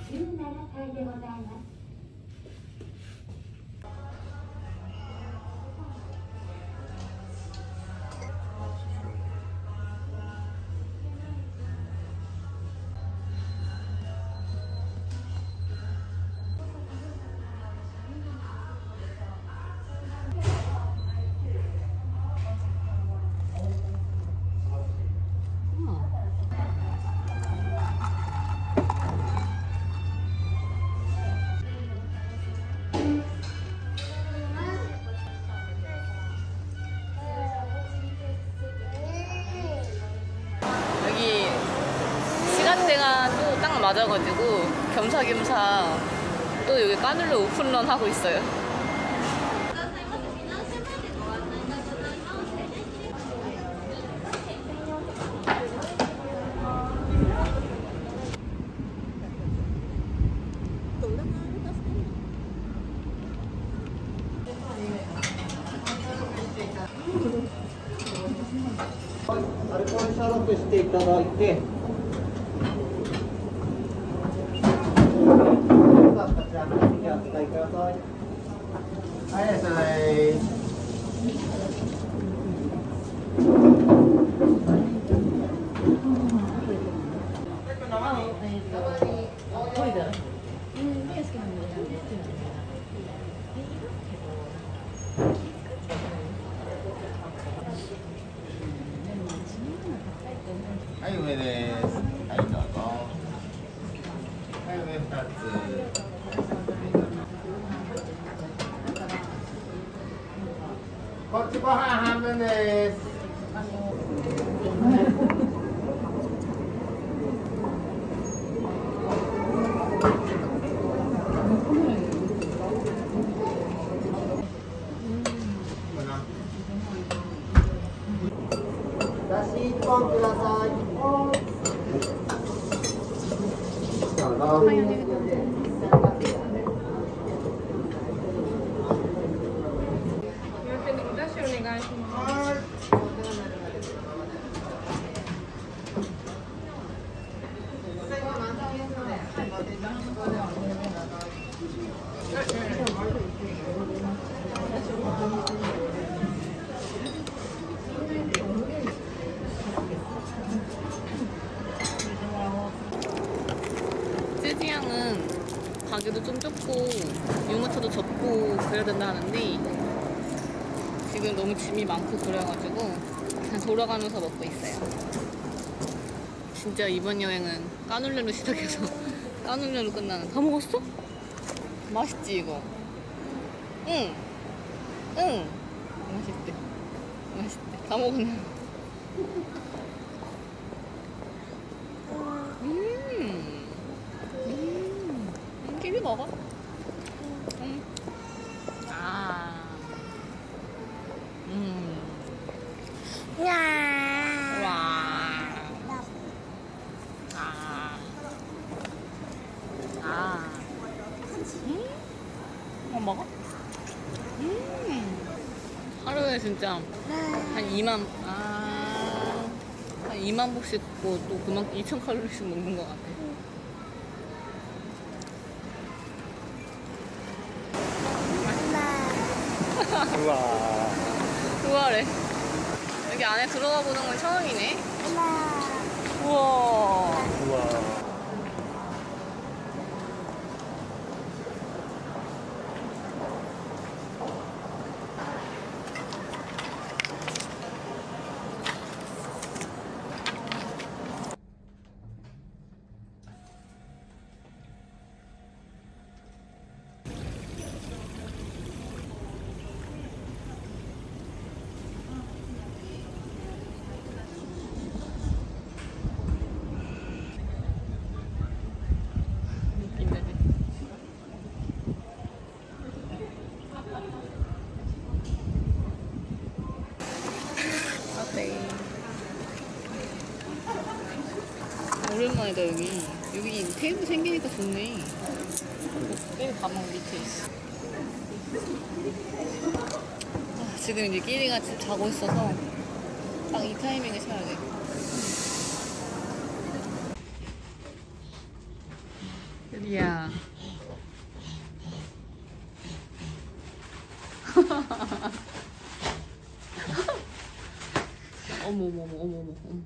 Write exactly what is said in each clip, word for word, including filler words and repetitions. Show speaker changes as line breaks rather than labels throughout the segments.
じゅうななかいでございます。
시간대가 또 딱 맞아가지고 겸사겸사 또 여기 까눌레 오픈런 하고 있어요.
알코올消毒していただいて、こちらのお使いください。はい、いらっしゃい。はい、上です。はい、どうぞ。はい、上ふたつ。こっちご飯半分です。だしいっぽんください。どうぞ。はい、お願いします。
쯔지양은 가게도 좀 좁고 유모차도 접고 그래야 된다 하는데 지금 너무 짐이 많고 그래가지고 그냥 돌아가면서 먹고 있어요. 진짜 이번 여행은 까눌레로 시작해서 까눌레로 끝나는. 다 먹었어? 맛있지 이거? 응! 응! 맛있대. 맛있대. 다 먹었네. 음! 음! 끼리 먹어. 응. 아. 음. 와. 아. 아. 음? 어, 먹어? 음. 하루에 진짜 한 이만, 아. 한 이만 복씩 먹고 또 그만큼 이천 칼로리씩 먹는 것 같아.
우와.
우와래. 여기 안에 들어가 보는 건 처음이네. 우와.
우와.
오랜만이다 여기. 여기 테이블 생기니까 좋네. 테이블 가방 밑에 있어. 아, 지금 이제 끼리가 집 자고 있어서 딱 이 타이밍에 사야 돼. 여기 이야. 어머 어머 어머 어머 어머.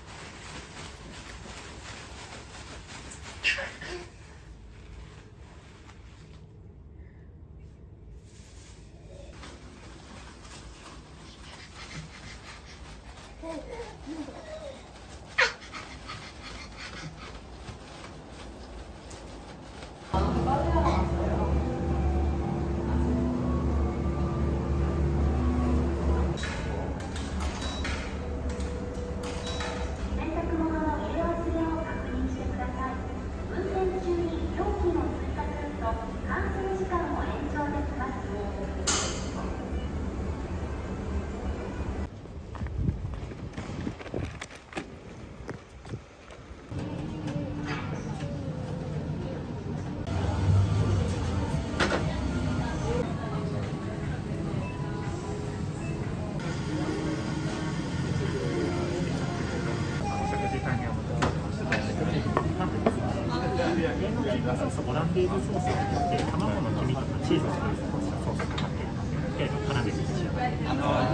オランデーズソースをかけて卵の黄身とかチーズをソースをかけて絡めて召し上がって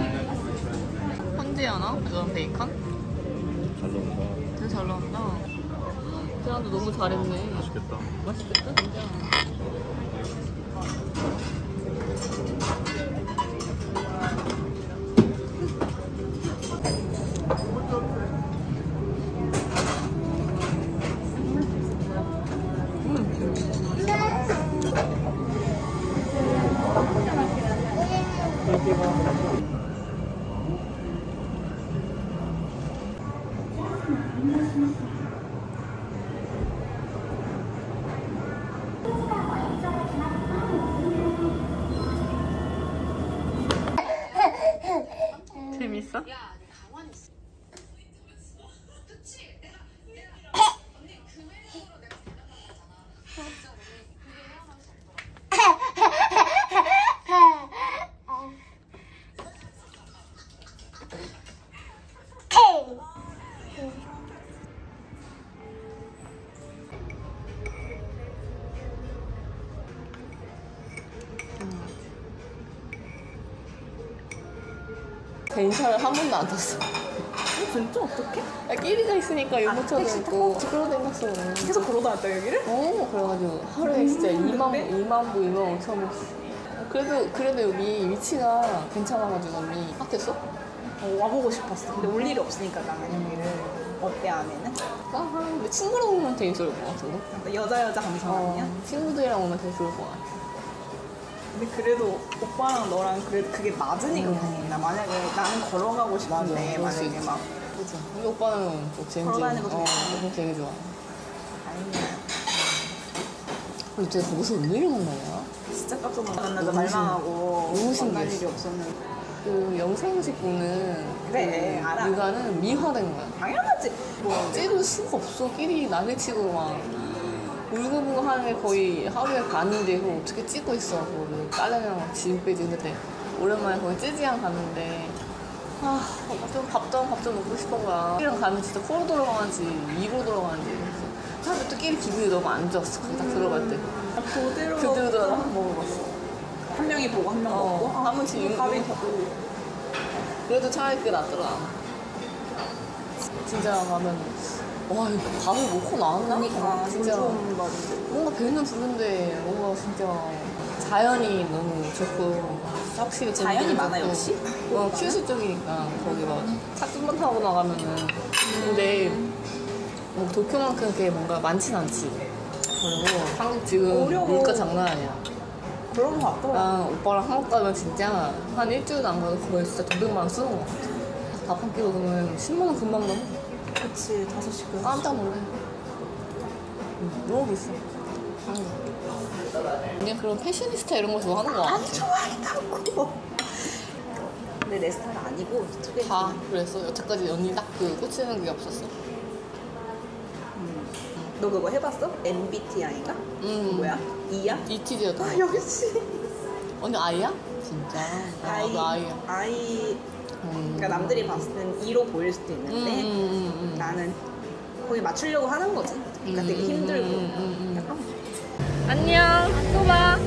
헌지하나? 이런 베이컨?
잘 나온다.
되게 잘 나온다. 계란도 너무 잘했네.
맛있겠다.
맛있겠다 진짜. 재밌어?電車를 한 번도 안 탔어.
진짜 어떡해?
야, 끼리가 있으니까 유모차도 있고 그러고 다녔어.
계속 걸어 다녔다 여기를?
어, 그래가지고 하루에 진짜 이만 부, 이만 부, 이만 오천 부씩. 그래도 그래도 여기 위치가 괜찮아가지고 언니 핫했어?
어, 와보고 싶었어. 근데 올 일이 없으니까 나는 여기를. 어때 안에는?
아, 근데 친구랑 오면 되게 좋을 것 같은데?
여자 여자 감성 아니야?
어, 친구들이랑 오면 되게 좋을 것 같아.
근데 그래도 오빠랑 너랑 그래도 그게 맞으니까
음.
다행이다. 만약에 나는 걸어가고 싶은데
맞아, 그럴 수
만약에
있지.
막
그치. 근데 오빠는 또 젠지.
걸어다니는 거
어,
좋아해.
그거 되게 좋아.
다행이야.
근데 쟤 거기서 은밀히 만나냐?
진짜 깜짝 놀랐나.
너무
말망하고
너무
만날
신기했어.
일이 없었는데.
그 영상식 보는
그래,
그
알아.
육아는 미화된 거야.
당연하지. 뭐
찌를 수가 없어. 끼리 난리치고 막 울고불고 하는 게 거의 하루에 반인데 그걸 어떻게 찍고 있어. 그거를 딸내미랑 짐 빼지. 근데 오랜만에 거기 찌지양 갔는데 아, 밥좀 밥 좀 먹고 싶은 거야. 끼리랑 가면 진짜 코로 돌아가는지 입으로 돌아가는지. 사람들 또 끼리 기분이 너무 안 좋았어. 딱 들어갈 때.
그대로
그대로 한 번 먹어봤어.
한 명이 보고 한 명
어,
먹고
한 번씩
이거
육-
밥이
육-
더
그래도 차라리 그게 낫더라. 진짜 가면 와 이거 밥을 먹고 나왔나?
그러니까
진짜
좀 막
뭔가 배는 부른데 뭔가 진짜 자연이 너무 좋고 확실히
자연이
거기는
많아,
좋고.
역시?
어 큐슈 쪽이니까 거기 막차 좀만 타고 나가면은 근데 뭐 도쿄만큼 그게 뭔가 많진 않지. 그리고 한국 지금
어려워.
물가 장난 아니야.
그런 거 같더라.
나 오빠랑 한국 가면 진짜 한 일주일도 안 가도 거의 진짜 도백만 원 쓰는 것 같아. 밥 한 끼 먹으면 십만 원 금방 넘어.
그치 다섯 시 그.
깜짝 놀래. 응, 너무 비싸. 그냥 그런 패셔니스타 이런 거 좋아하는 거
안
같아.
좋아한다고. 근데 내 스타일 아니고 되게
다 그랬어. 여태까지 언니 딱 그 꽂히는 게 없었어.
너 그거 해봤어? 엠비티아이인가?
음.
뭐야? 이야?
이티지였다.
아 역시
언니 아이야? 진짜.
아이
나도 아이야.
아이
음.
그러니까 남들이 봤을 때는 이로 보일 수도
음,
있는데
음, 음, 음.
나는 거기 맞추려고 하는 거지. 그러니까 되게
음,
힘들고
음, 음, 음.
약간
안녕. 또 봐.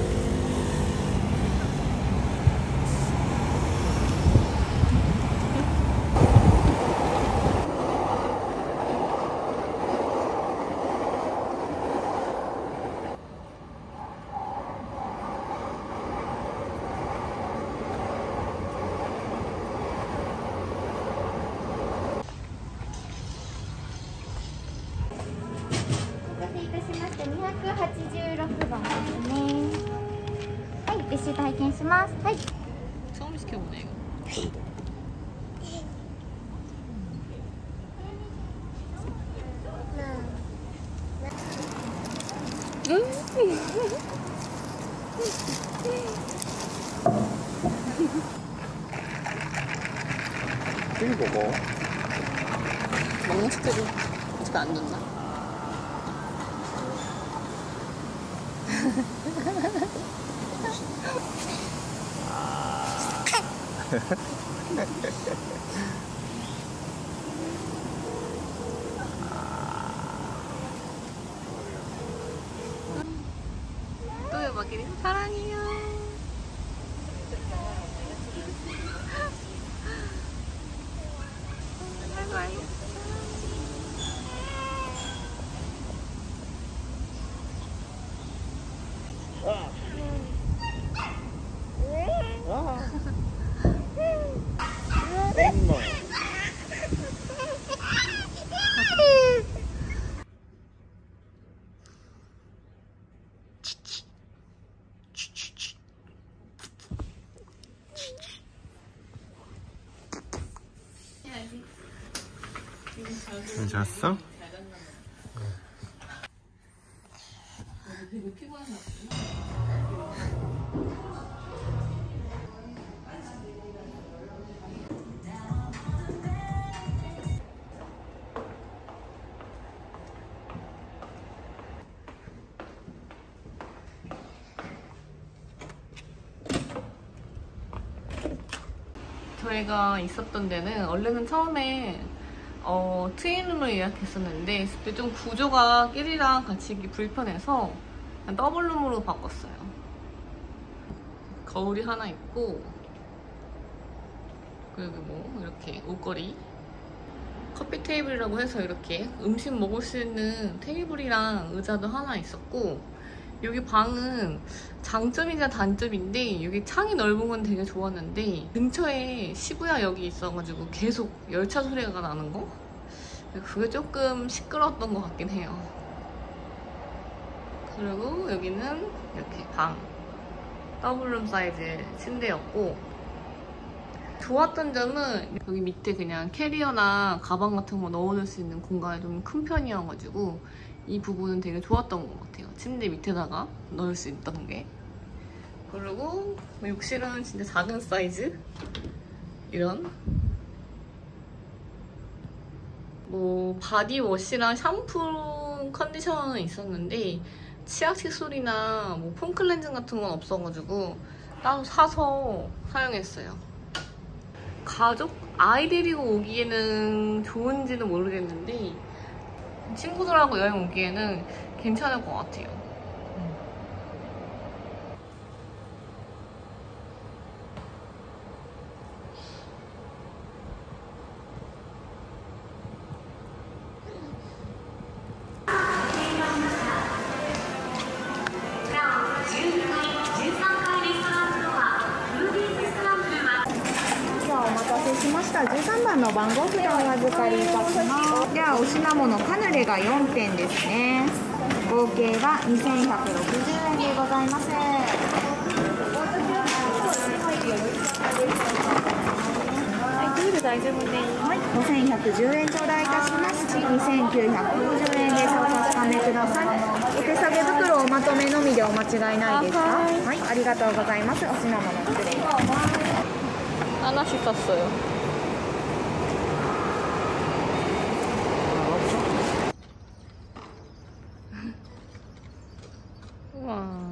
にひゃくはちじゅうろくばんですね。はい、レシート拝見します。はい。
처음 시켜보네 이거.
이거 먹어.
먹는 스킬을 어차피 안 줬나? 또요 마키리 사랑해요. 바이바이.
엄마. 잤어?
되게 피곤했나 저희가 있었던 데는 원래는 처음에 어, 트윈룸을 예약했었는데 그때 좀 구조가 끼리랑 같이 있기 불편해서 그냥 더블룸으로 바꿨어요. 거울이 하나 있고 그리고 뭐 이렇게 옷걸이 커피 테이블이라고 해서 이렇게 음식 먹을 수 있는 테이블이랑 의자도 하나 있었고 여기 방은 장점이자 단점인데 여기 창이 넓은 건 되게 좋았는데 근처에 시부야역이 있어가지고 계속 열차 소리가 나는 거? 그게 조금 시끄러웠던 것 같긴 해요. 그리고 여기는 이렇게 방 더블룸 사이즈의 침대였고 좋았던 점은 여기 밑에 그냥 캐리어나 가방 같은 거 넣어둘 수 있는 공간이 좀 큰 편이어가지고 이 부분은 되게 좋았던 것 같아요. 침대 밑에다가 넣을 수 있다는 게. 그리고 욕실은 진짜 작은 사이즈? 이런 뭐 바디워시랑 샴푸 컨디셔너는 있었는데 치약 칫솔이나 뭐 폼클렌징 같은 건 없어가지고 따로 사서 사용했어요. 가족? 아이 데리고 오기에는 좋은지는 모르겠는데 친구들하고 여행 오기에는 괜찮을 것 같아요.
しました。じゅうさんばんの番号札をお預かりいたします。ではお品物カヌレがよんてんですね。合計がにせんひゃくろくじゅうえんでございます。はい、ルール大丈夫です。はい、ごせんひゃくじゅうえん頂戴いたします。にせんきゅうひゃくごじゅうえんでお確かめください。お手提げ袋おまとめのみでお間違いないですか？はい、ありがとうございます。お品物失礼します。
하나씩 샀어요. 우와.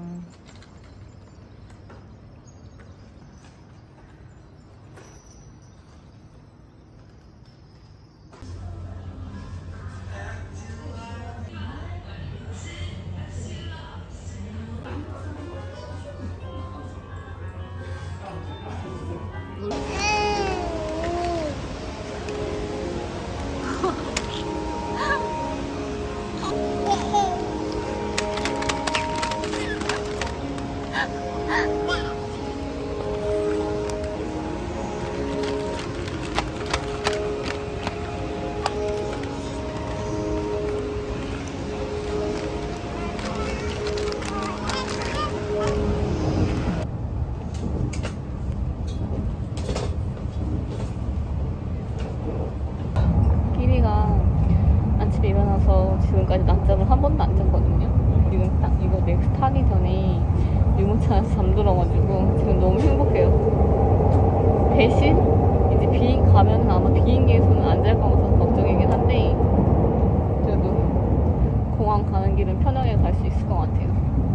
낮잠을 한 번도 안 잤거든요. 지금 딱 이거 넥스 타기 전에 유모차에서 잠들어가지고 지금 너무 행복해요. 대신 이제 비행 가면 아마 비행기에서는 안 잘 것 같아서 걱정이긴 한데 그래도 공항 가는 길은 편하게 갈 수 있을 것 같아요.